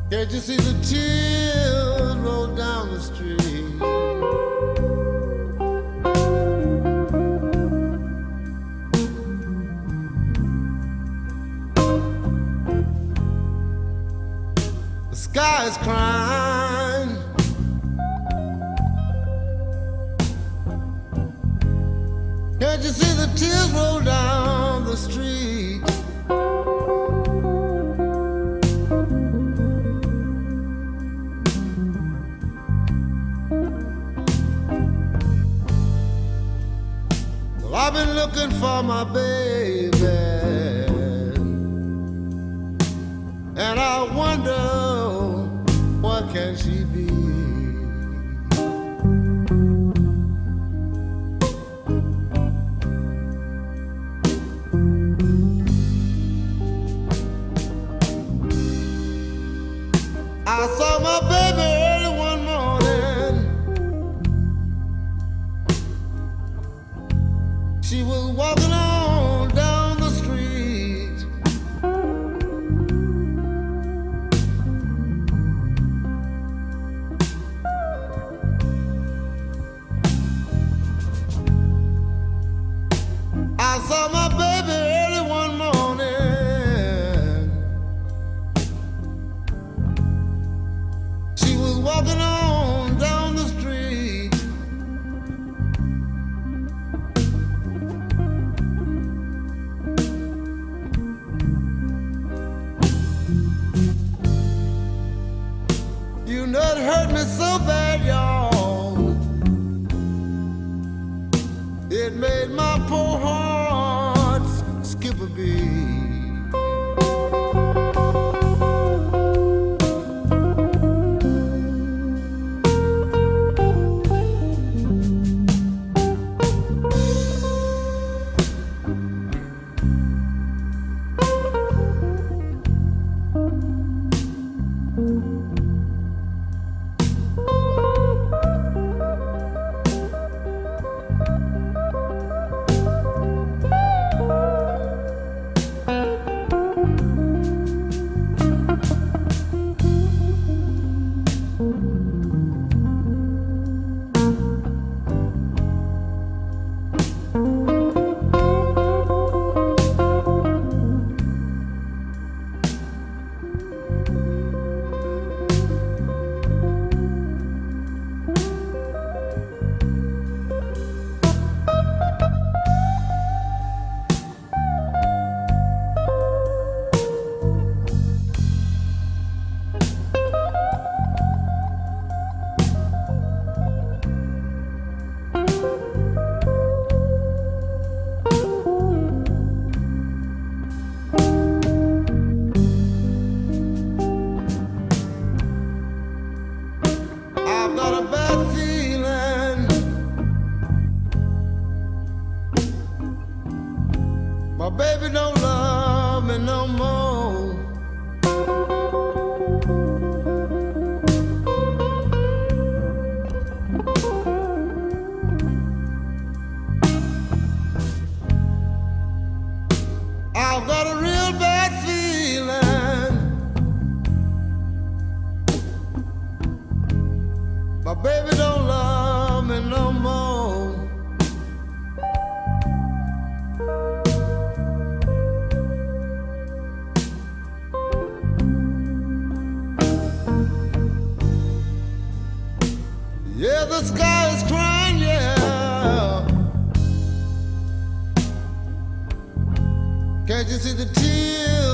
Can't you see the tears roll down the street? The sky is crying. Can't you see the tears roll down the street? Well, I've been looking for my baby, and I wonder, what can she be? I saw my baby early one morning. She was walking on down the street. I saw my baby early one morning. She was walking on down the street. You know it hurt me so bad, y'all. It made my poor heart skip a beat. I've got a bad feeling. My baby don't love me no more. I've got a real bad feeling. My baby don't love me no more. Yeah, the sky is crying, yeah. Can't you see the tears